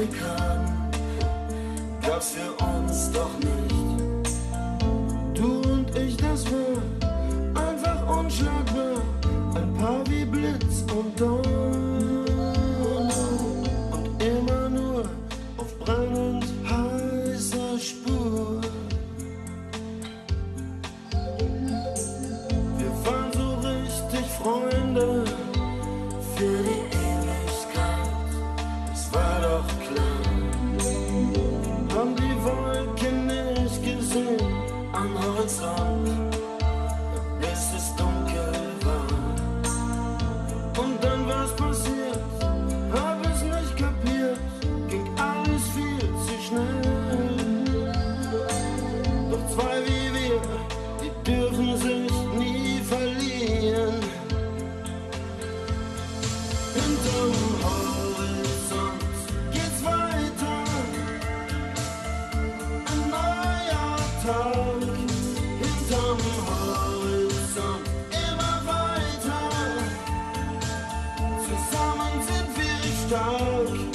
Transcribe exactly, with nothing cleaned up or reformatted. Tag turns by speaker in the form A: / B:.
A: kann, gab's für uns doch nicht. Du und ich, das war einfach unschlagbar, ein Paar wie Blitz und Donner und immer nur auf brennend heißer Spur. Wir waren so richtig Freunde für die Ewigkeit, das war doch klar. Haben die Wolken nicht gesehen am Horizont, bis es dunkel war. Und dann war's passiert, hab es nicht kapiert, ging alles viel zu schnell. Doch zwei wie wir, die dürfen sich nie verlieren. Hinterm Horizont geht's weiter, ein neuer Tag. Hinterm Horizont immer weiter, zusammen sind wir stark.